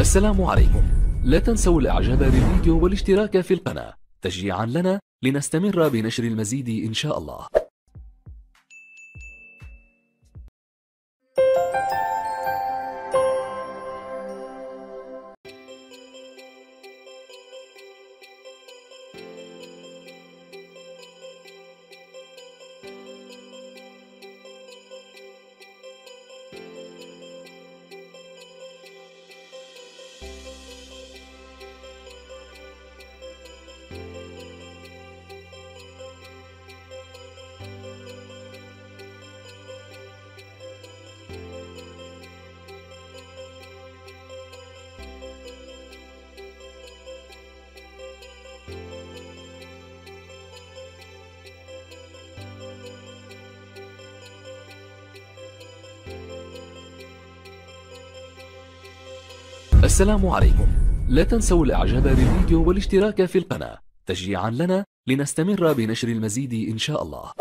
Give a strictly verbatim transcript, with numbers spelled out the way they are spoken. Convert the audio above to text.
السلام عليكم. لا تنسوا الاعجاب بالفيديو والاشتراك في القناة تشجيعا لنا لنستمر بنشر المزيد ان شاء الله. السلام عليكم. لا تنسوا الاعجاب بالفيديو والاشتراك في القناة تشجيعا لنا لنستمر بنشر المزيد ان شاء الله.